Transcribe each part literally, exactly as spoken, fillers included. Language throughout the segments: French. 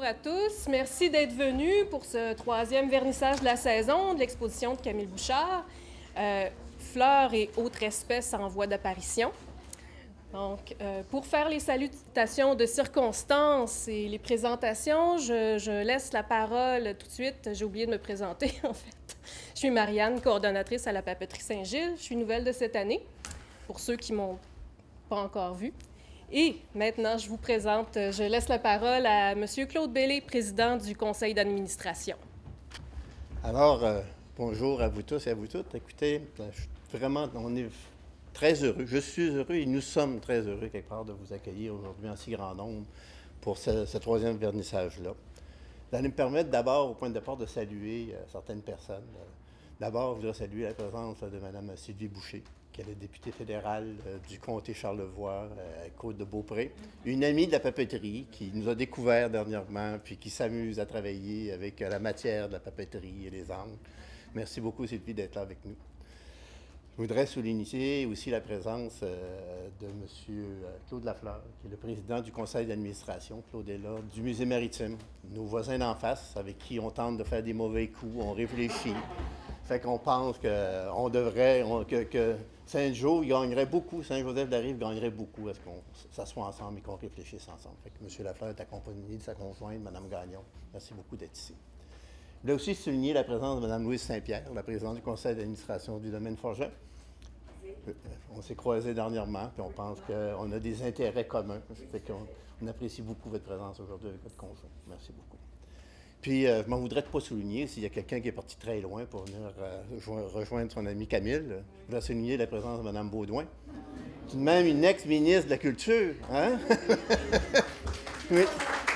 à tous. Merci d'être venus pour ce troisième vernissage de la saison de l'exposition de Camille Bouchard, euh, Fleurs et autres espèces en voie d'apparition. Donc, euh, pour faire les salutations de circonstances et les présentations, je, je laisse la parole tout de suite. J'ai oublié de me présenter, en fait. Je suis Marianne, coordonnatrice à la Papeterie Saint-Gilles. Je suis nouvelle de cette année, pour ceux qui ne m'ont pas encore vue. Et maintenant, je vous présente, je laisse la parole à M. Claude Bellé, président du conseil d'administration. Alors, euh, bonjour à vous tous et à vous toutes. Écoutez, vraiment, on est très heureux. Je suis heureux et nous sommes très heureux, quelque part, de vous accueillir aujourd'hui en si grand nombre pour ce, ce troisième vernissage-là. Vous allez me permettre d'abord, au point de départ, de saluer euh, certaines personnes. D'abord, je voudrais saluer la présence de Mme Sylvie Boucher, qui est la députée fédérale euh, du comté Charlevoix, euh, Côte-de-Beaupré, une amie de la papeterie qui nous a découvert dernièrement, puis qui s'amuse à travailler avec euh, la matière de la papeterie et les angles. Merci beaucoup, Sylvie, d'être là avec nous. Je voudrais souligner aussi la présence euh, de M. Claude Lafleur, qui est le président du conseil d'administration, Claude est là, du Musée maritime, nos voisins d'en face, avec qui on tente de faire des mauvais coups, on réfléchit. Fait qu'on pense qu'on devrait, on, que, que Saint-Jo gagnerait beaucoup, Saint-Joseph-de-la-Rive gagnerait beaucoup à ce qu'on s'assoie ensemble et qu'on réfléchisse ensemble. Fait que M. Lafleur est accompagné de sa conjointe, Mme Gagnon. Merci beaucoup d'être ici. Je voulais aussi souligner la présence de Mme Louise Saint-Pierre, la présidente du conseil d'administration du domaine Forget. On s'est croisés dernièrement, puis on pense qu'on a des intérêts communs. Fait qu'on on apprécie beaucoup votre présence aujourd'hui avec votre conjoint. Merci beaucoup. Puis, euh, je m'en voudrais pas souligner, s'il y a quelqu'un qui est parti très loin pour venir euh, rejoindre son ami Camille, je voudrais souligner la présence de Mme Baudouin, tout de même une ex-ministre de la Culture, hein? Oui.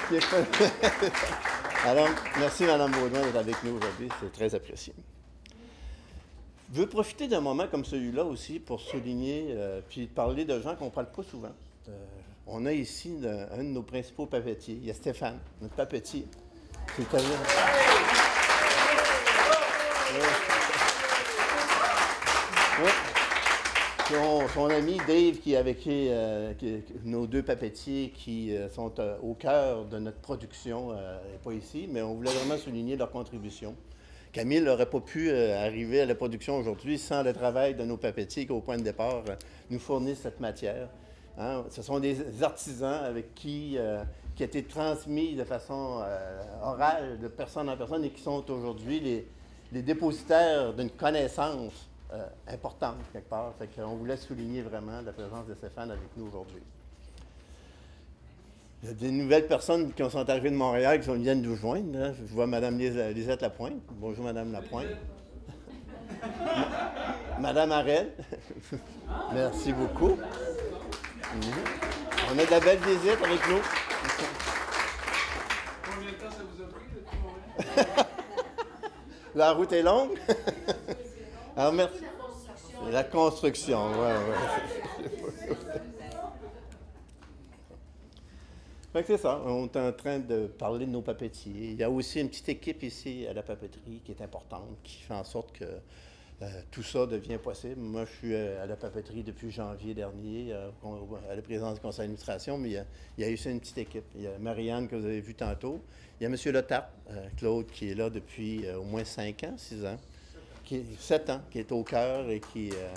Alors, merci Mme Baudouin d'être avec nous aujourd'hui, c'est très apprécié. Je veux profiter d'un moment comme celui-là aussi pour souligner, euh, puis parler de gens qu'on ne parle pas souvent. Euh, on a ici un, un de nos principaux papetiers, il y a Stéphane, notre papetier. C'est à dire. Ouais. Ouais. Son, son ami Dave, qui est avec euh, qui, nos deux papetiers qui euh, sont euh, au cœur de notre production, n'est euh, pas ici, mais on voulait vraiment souligner leur contribution. Camille n'aurait pas pu euh, arriver à la production aujourd'hui sans le travail de nos papetiers qui, au point de départ, euh, nous fournissent cette matière. Hein? Ce sont des artisans avec qui, euh, qui a été transmis de façon euh, orale, de personne en personne, et qui sont aujourd'hui les, les dépositaires d'une connaissance euh, importante, quelque part. Fait qu'on voulait souligner vraiment la présence de Stéphane avec nous aujourd'hui. Il y a des nouvelles personnes qui sont arrivées de Montréal qui viennent nous joindre. Hein. Je vois Mme Lisette Lapointe. Bonjour, Mme Lapointe. Mme Harel. Merci beaucoup. Mm-hmm. On a de la belle visite avec nous. Combien de temps ça vous a pris depuis Montréal? La route est longue. Alors, merci. La construction, oui, oui. C'est ça, on est en train de parler de nos papetiers. Il y a aussi une petite équipe ici à la papeterie qui est importante, qui fait en sorte que euh, tout ça devient possible. Moi, je suis à la papeterie depuis janvier dernier, euh, à la présidence du conseil d'administration, mais il y, a, il y a aussi une petite équipe. Il y a Marianne, que vous avez vue tantôt. Il y a M. Letap, euh, Claude, qui est là depuis euh, au moins cinq ans, six ans, qui est, sept ans, qui est au cœur et qui... Euh,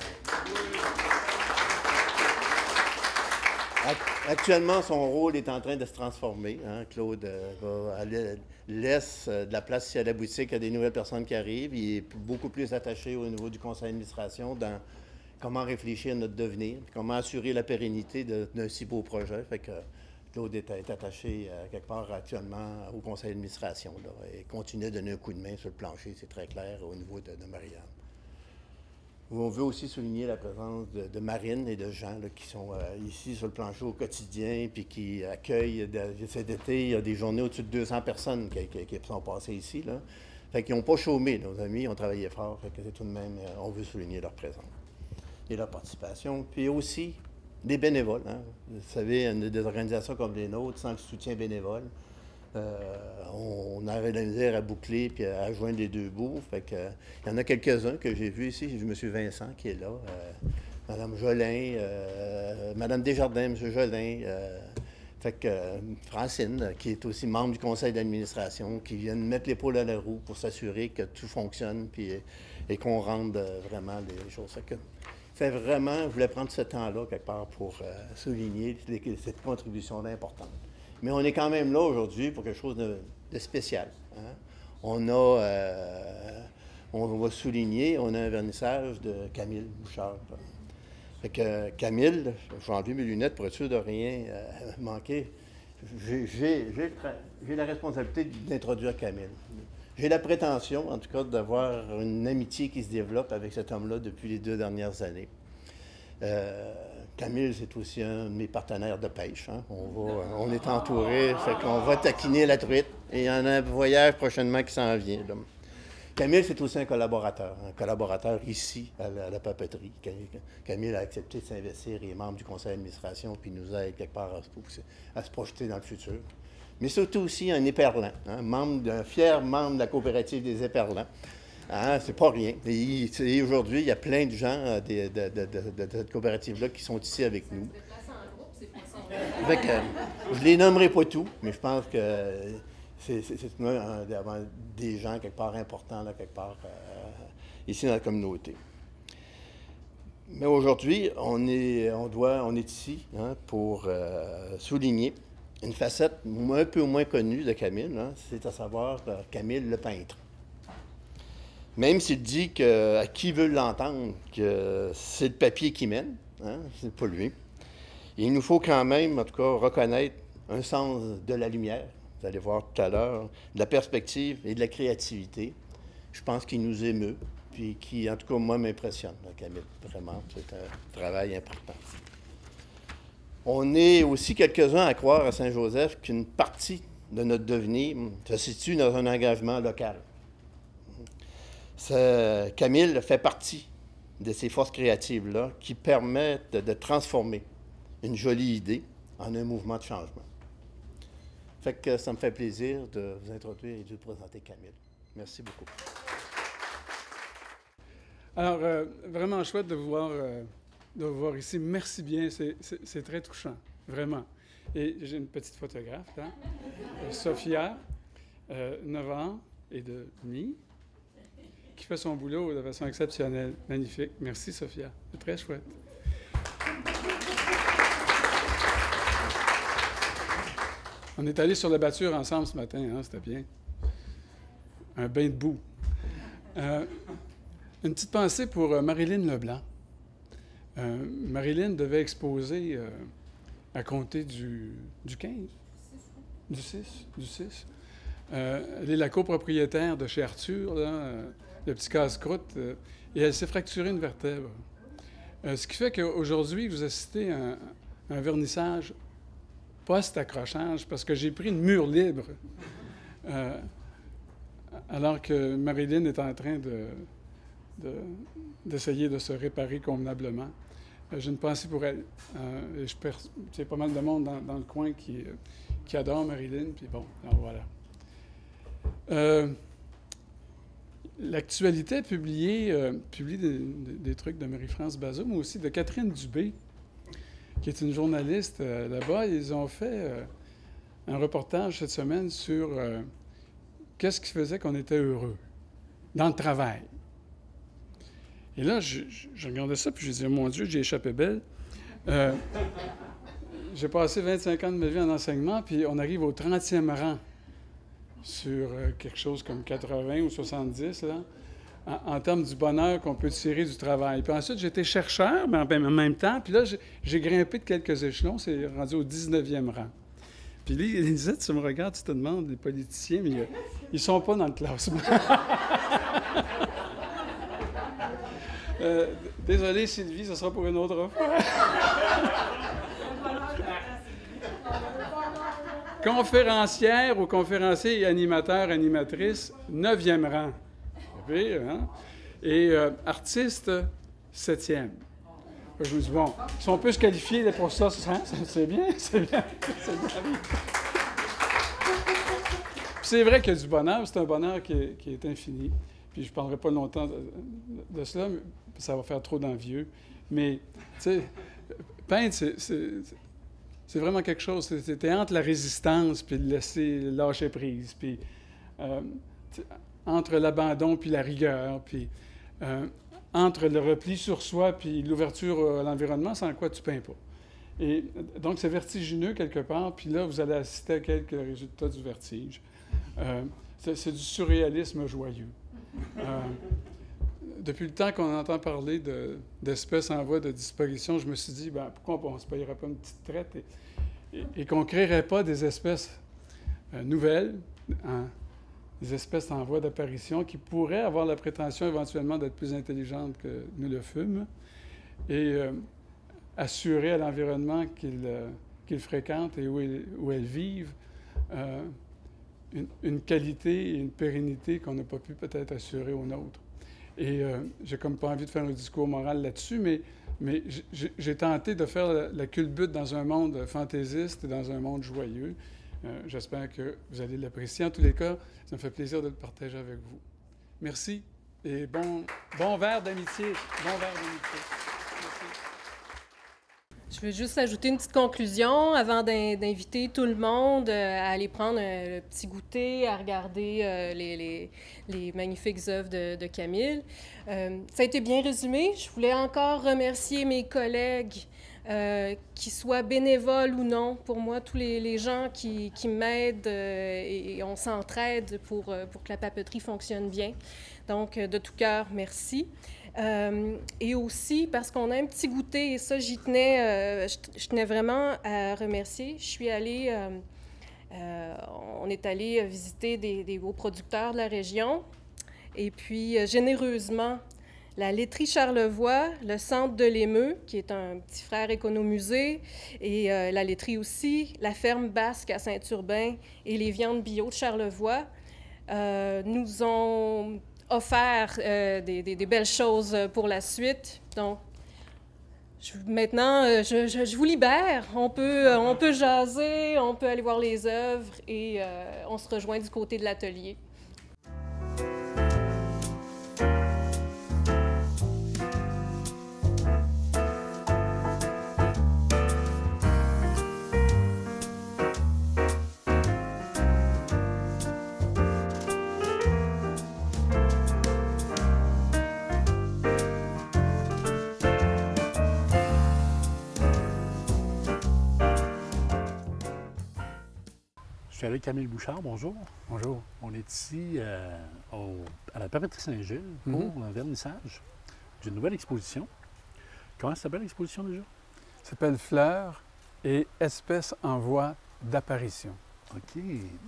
Actuellement, son rôle est en train de se transformer. Hein. Claude euh, va aller, laisse euh, de la place ici à la boutique à des nouvelles personnes qui arrivent. Il est beaucoup plus attaché au niveau du conseil d'administration dans comment réfléchir à notre devenir, comment assurer la pérennité d'un si beau projet. Fait que Claude est, est attaché euh, quelque part actuellement au conseil d'administration et continue à donner un coup de main sur le plancher, c'est très clair, au niveau de, de Marianne. On veut aussi souligner la présence de, de Marine et de Jean là, qui sont euh, ici sur le plancher au quotidien puis qui accueillent, de, cet été, il y a des journées au-dessus de deux cents personnes qui, qui, qui sont passées ici. Là. Fait qu'ils n'ont pas chômé, nos amis, ils ont travaillé fort. Fait que c'est tout de même, euh, on veut souligner leur présence et leur participation. Puis aussi, des bénévoles. Hein. Vous savez, des organisations comme les nôtres, sans le soutien bénévole, Euh, on, on avait de la misère à boucler puis à, à joindre les deux bouts. Fait que, il y en a quelques-uns que j'ai vus ici. J'ai vu M. Vincent qui est là, euh, Mme Jolin, euh, Mme Desjardins, M. Jolin. Euh, Fait que euh, Francine, qui est aussi membre du conseil d'administration, qui vient de mettre l'épaule à la roue pour s'assurer que tout fonctionne puis, et qu'on rende euh, vraiment les choses. Fait que c'est vraiment, je voulais prendre ce temps-là quelque part pour euh, souligner cette contribution-là importante. Mais on est quand même là aujourd'hui pour quelque chose de, de spécial. Hein? On a, euh, on va souligner, on a un vernissage de Camille Bouchard. Fait que Camille, je vais enlever mes lunettes pour être sûr de rien euh, manquer. J'ai, j'ai, j'ai, j'ai la responsabilité d'introduire Camille. J'ai la prétention, en tout cas, d'avoir une amitié qui se développe avec cet homme-là depuis les deux dernières années. Euh, Camille, c'est aussi un de mes partenaires de pêche. Hein. On, va, on est entouré, fait qu'on va taquiner la truite. Et il y en a un voyage prochainement qui s'en vient. Là. Camille, c'est aussi un collaborateur, un collaborateur ici à la, à la papeterie. Camille a accepté de s'investir, il est membre du conseil d'administration, puis nous aide quelque part à se, à se projeter dans le futur. Mais surtout aussi un éperlan, hein, membre, un fier membre de la coopérative des éperlans. Hein, c'est pas rien. Et, et aujourd'hui, il y a plein de gens de, de, de, de, de cette coopérative-là qui sont ici avec nous. Fait que, je les nommerai pas tous, mais je pense que c'est, c'est, c'est un, un, des gens quelque part importants, là, quelque part, euh, ici dans la communauté. Mais aujourd'hui, on est, on doit, on est ici hein, pour euh, souligner une facette un peu moins connue de Camille, hein, c'est à savoir euh, Camille le peintre. Même s'il dit que, à qui veut l'entendre que c'est le papier qui mène, hein, c'est pas lui. Il nous faut quand même, en tout cas, reconnaître un sens de la lumière, vous allez voir tout à l'heure, de la perspective et de la créativité. Je pense qu'il nous émeut, puis qui, en tout cas, moi, m'impressionne, Camille. Vraiment, c'est un travail important. On est aussi quelques-uns à croire à Saint-Joseph qu'une partie de notre devenir se situe dans un engagement local. Ça, Camille fait partie de ces forces créatives-là qui permettent de, de transformer une jolie idée en un mouvement de changement. Fait que ça me fait plaisir de vous introduire et de vous présenter Camille. Merci beaucoup. Alors, euh, vraiment chouette de vous voir, euh, de vous voir ici. Merci bien, c'est, c'est, c'est très touchant, vraiment. Et j'ai une petite photographe, hein? euh, Sophia, euh, neuf ans et demi, qui fait son boulot de façon exceptionnelle. Magnifique. Merci, Sophia. C'est très chouette. On est allés sur la batture ensemble ce matin, hein? C'était bien. Un bain de boue. Euh, une petite pensée pour euh, Marilyn Leblanc. Euh, Marilyn devait exposer euh, à compter du, du quinze, du six, du six. Euh, elle est la copropriétaire de chez Arthur, là, euh, le petit casse-croûte, euh, et elle s'est fracturée une vertèbre. Euh, ce qui fait qu'aujourd'hui, vous assistez à un, un vernissage post-accrochage, parce que j'ai pris une mure libre, euh, alors que Marilyn est en train de, de, d'essayer de se réparer convenablement. Euh, j'ai une pensée pour elle. Euh, et je perds, c'est pas mal de monde dans, dans le coin qui, euh, qui adore Marilyn, puis bon, alors voilà. Euh, L'actualité a publié, euh, publié des, des trucs de Marie-France Bazot, mais aussi de Catherine Dubé, qui est une journaliste euh, là-bas. Ils ont fait euh, un reportage cette semaine sur euh, qu'est-ce qui faisait qu'on était heureux dans le travail. Et là, je, je, je regardais ça, puis je disais, mon Dieu, j'ai échappé belle. Euh, j'ai passé vingt-cinq ans de ma vie en enseignement, puis on arrive au trentième rang sur euh, quelque chose comme quatre-vingts ou soixante-dix, là, en, en termes du bonheur qu'on peut tirer du travail. Puis ensuite, j'étais chercheur, mais en, en même temps, puis là, j'ai, j'ai grimpé de quelques échelons, c'est rendu au dix-neuvième rang. Puis là, Elisabeth, tu me regardes, tu te demandes, les politiciens, mais euh, ils sont pas dans le classement. euh, désolé, Sylvie, ce sera pour une autre fois. Conférencière ou conférencier et animateur, animatrice, neuvième rang. Et, hein? et euh, artiste, septième. Je me dis, bon, si on peut se qualifier pour ça, c'est, c'est bien, c'est bien, c'est bien. C'est vrai qu'il y a du bonheur, c'est un bonheur qui est, qui est infini. Puis je ne parlerai pas longtemps de, de, de cela, mais ça va faire trop d'envieux. Mais, tu sais, peindre, c'est... c'est C'est vraiment quelque chose. C'était entre la résistance puis le laisser lâcher prise, puis euh, entre l'abandon puis la rigueur, puis euh, entre le repli sur soi puis l'ouverture à l'environnement, sans quoi tu ne peins pas. Et donc, c'est vertigineux quelque part, puis là, vous allez assister à quelques résultats du vertige. Euh, c'est du surréalisme joyeux. Euh, depuis le temps qu'on entend parler de, d'espèces en voie de disparition, je me suis dit, ben, pourquoi on ne se payerait pas une petite traite et, et, et qu'on ne créerait pas des espèces euh, nouvelles, hein, des espèces en voie d'apparition qui pourraient avoir la prétention éventuellement d'être plus intelligentes que nous le fûmes et euh, assurer à l'environnement qu'ils euh, qu'ils fréquentent et où, ils, où elles vivent euh, une, une qualité et une pérennité qu'on n'a pas pu peut-être assurer aux nôtres. Et euh, j'ai comme pas envie de faire un discours moral là-dessus, mais, mais j'ai tenté de faire la, la culbute dans un monde fantaisiste et dans un monde joyeux. Euh, J'espère que vous allez l'apprécier. En tous les cas, ça me fait plaisir de le partager avec vous. Merci et bon, bon verre d'amitié. Bon verre d'amitié. Merci. Je veux juste ajouter une petite conclusion avant d'inviter tout le monde à aller prendre un, le petit goûter, à regarder euh, les, les, les magnifiques œuvres de, de Camille. Euh, ça a été bien résumé. Je voulais encore remercier mes collègues, euh, qu'ils soient bénévoles ou non. Pour moi, tous les, les gens qui, qui m'aident euh, et, et on s'entraide pour, pour que la papeterie fonctionne bien. Donc, de tout cœur, merci. Euh, et aussi parce qu'on a un petit goûter, et ça, j'y tenais, euh, je, je tenais vraiment à remercier. Je suis allée, euh, euh, on est allé visiter des, des gros producteurs de la région, et puis euh, généreusement, la laiterie Charlevoix, le centre de l'Émeu, qui est un petit frère économusée, et euh, la laiterie aussi, la ferme basque à Saint-Urbain et les viandes bio de Charlevoix euh, nous ont offert euh, des, des, des belles choses pour la suite. Donc, je, maintenant, euh, je, je, je vous libère. On peut, euh, on peut jaser, on peut aller voir les œuvres et euh, on se rejoint du côté de l'atelier. Je suis avec Camille Bouchard, bonjour. Bonjour. On est ici euh, au, à la papeterie Saint-Gilles pour mm-hmm. un vernissage d'une nouvelle exposition. Comment s'appelle l'exposition déjà? Ça s'appelle Fleurs et espèces en voie d'apparition. OK.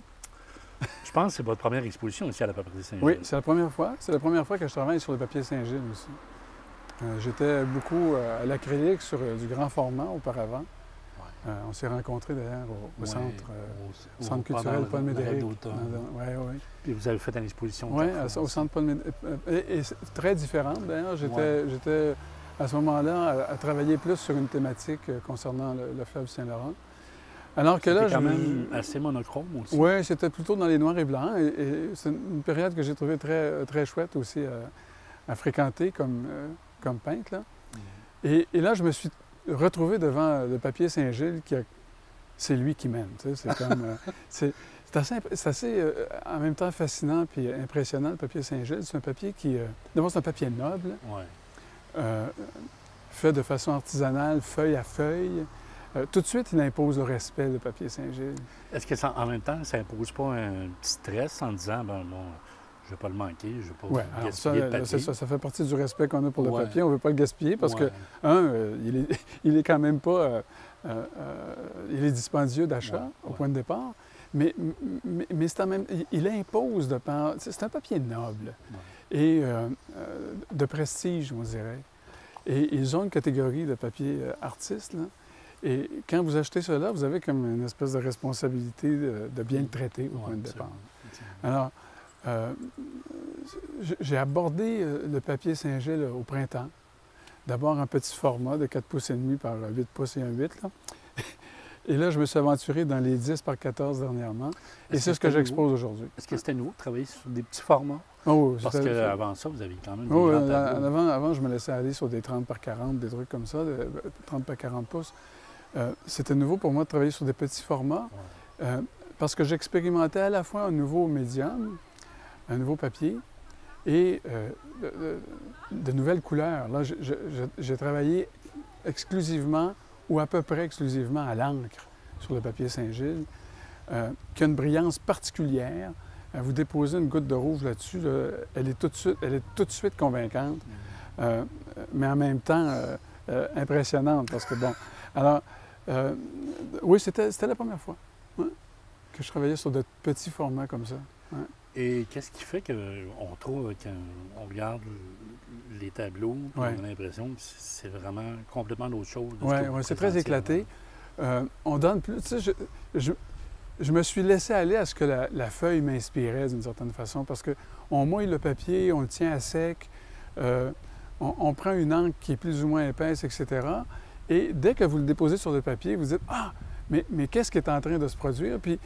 Je pense que c'est votre première exposition ici à la papeterie Saint-Gilles. Oui, c'est la première fois. C'est la première fois que je travaille sur le papier Saint-Gilles aussi. Euh, J'étais beaucoup euh, à l'acrylique sur euh, du grand format auparavant. Euh, on s'est rencontrés d'ailleurs au, au ouais, centre, euh, au, centre au, culturel Paul Médéric. Oui, oui. Puis vous avez fait une exposition. Oui, au centre Paul Médéric. Et, et très différente d'ailleurs. J'étais ouais. à ce moment-là à, à travailler plus sur une thématique concernant le, le fleuve Saint-Laurent. Alors que là, quand je même assez monochrome aussi. Oui, c'était plutôt dans les noirs et blancs. Et, et c'est une période que j'ai trouvée très, très chouette aussi à, à fréquenter comme, euh, comme peintre. Là. Mm. Et, et là, je me suis retrouvé devant le papier Saint-Gilles, qui a... c'est lui qui mène. Tu sais, c'est comme... euh, c'est assez, assez euh, en même temps fascinant puis impressionnant, le papier Saint-Gilles. C'est un papier qui... Euh... D'abord, c'est un papier noble, ouais. euh, fait de façon artisanale, feuille à feuille. Euh, tout de suite, il impose le respect, le papier Saint-Gilles. Est-ce que ça, en même temps, ça n'impose pas un petit stress en disant, ben bon, je ne vais pas le manquer, je ne vais pas ouais, gaspiller ça, le papier? Ça, ça fait partie du respect qu'on a pour ouais. le papier. On ne veut pas le gaspiller parce ouais. que, un, euh, il, est, il est quand même pas... Euh, euh, il est dispendieux d'achat ouais. au ouais. point de départ, mais, mais, mais c'est en même, il, il impose de par... C'est un papier noble ouais. et euh, euh, de prestige, on dirait. Et ils ont une catégorie de papier euh, artiste, là. Et quand vous achetez cela, vous avez comme une espèce de responsabilité de, de bien le traiter au ouais, point de départ. Alors, euh, j'ai abordé le papier Saint-Gilles au printemps. D'abord en petit format de quatre pouces et demi par huit pouces et un huit. Là. Et là, je me suis aventuré dans les dix par quatorze dernièrement. Et c'est ce que j'expose aujourd'hui. Est-ce que c'était nouveau de travailler sur des petits formats? Oh, oui, parce qu'avant ça, vous aviez quand même des oh, grands tableaux. Avant, avant, je me laissais aller sur des trente par quarante, des trucs comme ça, de trente par quarante pouces. euh, c'était nouveau pour moi de travailler sur des petits formats Ouais. euh, parce que j'expérimentais à la fois un nouveau médium, un nouveau papier et euh, de, de, de nouvelles couleurs. Là, je- je- je- j'ai travaillé exclusivement ou à peu près exclusivement à l'encre sur le papier Saint-Gilles, euh, qui a une brillance particulière. Euh, vous déposez une goutte de rouge là-dessus, là, elle, est tout de suite, elle est tout de suite convaincante, euh, mais en même temps euh, euh, impressionnante, parce que bon... Alors, euh, oui, c'était c'était la première fois ouais, que je travaillais sur de petits formats comme ça. Ouais. Et qu'est-ce qui fait qu'on trouve, quand on regarde les tableaux, puis Ouais. on a l'impression que c'est vraiment complètement d'autre chose? de ce Oui, que vous ouais, c'est très présentiez éclaté. Euh, on donne plus. Tu sais, je, je, je me suis laissé aller à ce que la, la feuille m'inspirait d'une certaine façon, parce qu'on mouille le papier, on le tient à sec, euh, on, on prend une encre qui est plus ou moins épaisse, et cetera. Et dès que vous le déposez sur le papier, vous dites Ah, mais, mais qu'est-ce qui est en train de se produire? Puis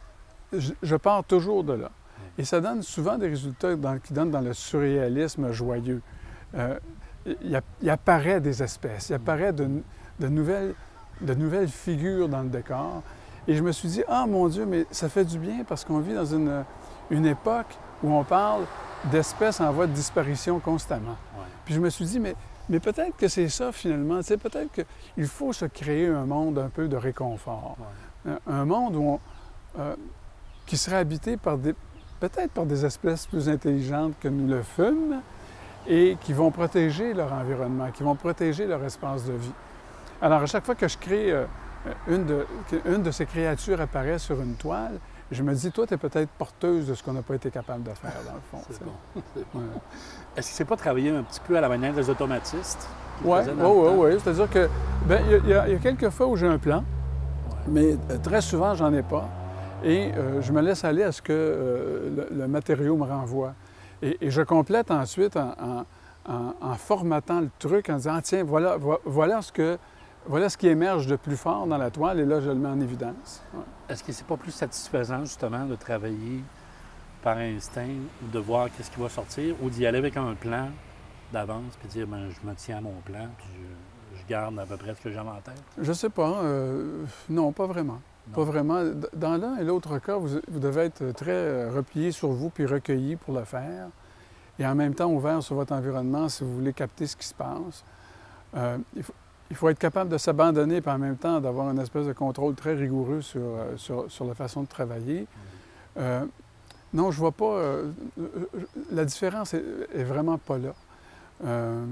je, je pars toujours de là. Et ça donne souvent des résultats dans- qui donnent dans le surréalisme joyeux. Euh, il, app- il apparaît des espèces, il apparaît de, de nouvelles, de nouvelles figures dans le décor. Et je me suis dit, ah mon Dieu, mais ça fait du bien parce qu'on vit dans une, une époque où on parle d'espèces en voie de disparition constamment. Ouais. Puis je me suis dit, mais, mais peut-être que c'est ça finalement. Tu sais, peut-être qu'il faut se créer un monde un peu de réconfort. Ouais. Un, un monde où on, euh, qui serait habité par des, peut-être par des espèces plus intelligentes que nous le fûmes et qui vont protéger leur environnement, qui vont protéger leur espace de vie. Alors, à chaque fois que je crée, euh, une, de, une de ces créatures apparaît sur une toile, je me dis, toi, tu es peut-être porteuse de ce qu'on n'a pas été capable de faire, dans le fond. C'est tu sais. bon. C'est bon. Ouais. Est-ce que c'est pas travailler un petit peu à la manière des automatistes? qui Oui, faisaient oui, dans le temps? oui. C'est-à-dire que, bien, il y, a- il y a- il y a quelques fois où j'ai un plan, Ouais. mais euh, très souvent, j'en ai pas. Et euh, je me laisse aller à ce que euh, le, le matériau me renvoie. Et, et je complète ensuite en, en- en- en formatant le truc, en disant, ah, tiens, voilà, vo- voilà, ce que, voilà ce qui émerge de plus fort dans la toile, et là, je le mets en évidence. Ouais. Est-ce que c'est pas plus satisfaisant, justement, de travailler par instinct ou de voir qu'est-ce qui va sortir ou d'y aller avec un plan d'avance puis dire, ben, je me tiens à mon plan puis je, je garde à peu près ce que j'avais en tête? Je sais pas. euh, non, pas vraiment. Non. Pas vraiment. D- Dans l'un et l'autre cas, vous, vous devez être très euh, replié sur vous puis recueilli pour le faire. Et en même temps ouvert sur votre environnement si vous voulez capter ce qui se passe. Euh, il, faut, il faut être capable de s'abandonner puis en même temps d'avoir une espèce de contrôle très rigoureux sur, euh, sur, sur la façon de travailler. Euh, non, je vois pas... euh, euh, la différence est, est vraiment pas là. Euh,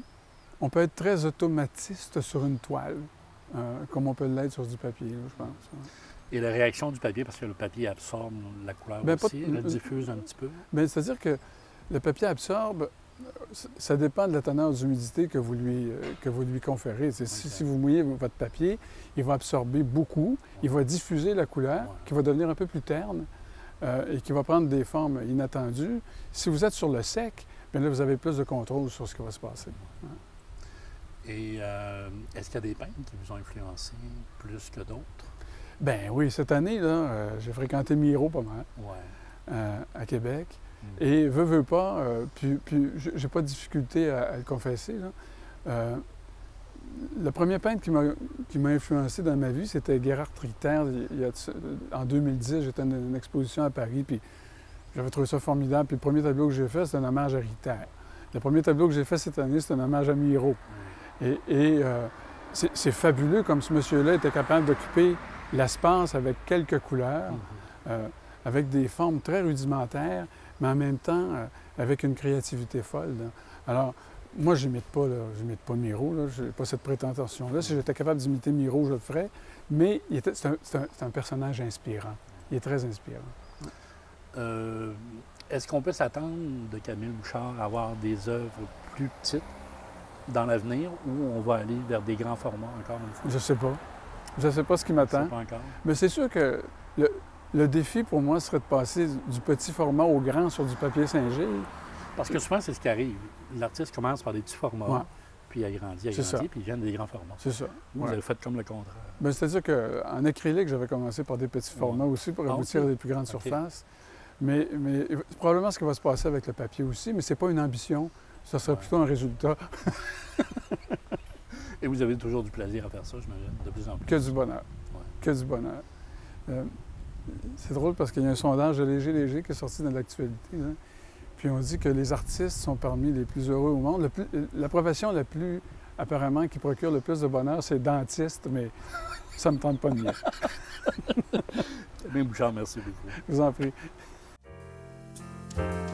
on peut être très automatiste sur une toile, euh, comme on peut l'être sur du papier, là, je pense. Et la réaction du papier, parce que le papier absorbe la couleur Ben, pas- aussi, le diffuse un petit peu. Bien, c'est-à-dire que le papier absorbe, euh, c- ça dépend de la teneur d'humidité que vous lui, euh, que vous lui conférez. C'est- Si, Ok. si vous mouillez votre papier, il va absorber beaucoup, il va diffuser la couleur, Ouais. qui va devenir un peu plus terne euh, et qui va prendre des formes inattendues. Si vous êtes sur le sec, bien là, vous avez plus de contrôle sur ce qui va se passer. Et euh, est-ce qu'il y a des peintres qui vous ont influencé plus que d'autres? Ben oui, cette année, là, euh, j'ai fréquenté Miro pas mal Ouais. euh, à Québec. Mm. Et veux, veux pas, euh, puis, puis j- j'ai pas de difficulté à, à le confesser, là. Euh, le premier peintre qui m'a, qui m'a influencé dans ma vie, c'était Gerhard Richter. Il y a de ça- en deux mille dix, j'étais à une, une exposition à Paris, puis j'avais trouvé ça formidable. Puis le premier tableau que j'ai fait, c'est un hommage à Richter. Le premier tableau que j'ai fait cette année, c'est un hommage à Miro. Et, et, euh, c'est, c'est fabuleux comme ce monsieur-là était capable d'occuper l'espace avec quelques couleurs, Mhm. euh, avec des formes très rudimentaires, mais en même temps euh, avec une créativité folle, là. Alors, moi, je n'imite pas, là, j'imite pas Miro, je n'ai pas cette prétention-là. Si j'étais capable d'imiter Miro, je le ferais. Mais il était- c'est, un, c'est un- c'est un personnage inspirant. Il est très inspirant. Euh, est-ce qu'on peut s'attendre de Camille Bouchard à avoir des œuvres plus petites dans l'avenir ou on va aller vers des grands formats encore une fois? Je ne sais pas. Je ne sais pas ce qui Je m'attend. sais pas encore. Mais c'est sûr que le, le défi pour moi serait de passer du, du petit format au grand sur du papier Saint-Gilles. Parce que souvent, c'est ce qui arrive. L'artiste commence par des petits formats, Ouais. puis il agrandit, C'est ça. agrandit, puis il vient des grands formats. C'est ça. Vous, Ouais. vous avez fait comme le contraire. Ben, c'est-à-dire qu'en acrylique, j'avais commencé par des petits formats aussi pour Ah, aboutir ok. à des plus grandes Ok. surfaces. Mais, mais c'est probablement ce qui va se passer avec le papier aussi, mais c'est pas une ambition, ce serait Ouais. plutôt un résultat. Et vous avez toujours du plaisir à faire ça, j'imagine, de plus en plus. Que du bonheur. Ouais. Que du bonheur. Euh, c'est drôle parce qu'il y a un sondage de Léger Léger qui est sorti dans l'actualité. Hein. Puis on dit que les artistes sont parmi les plus heureux au monde. Le plus, la profession la plus, apparemment, qui procure le plus de bonheur, c'est dentiste, mais ça ne me tente pas de mieux. Camille Bouchard, merci beaucoup. Je vous en prie.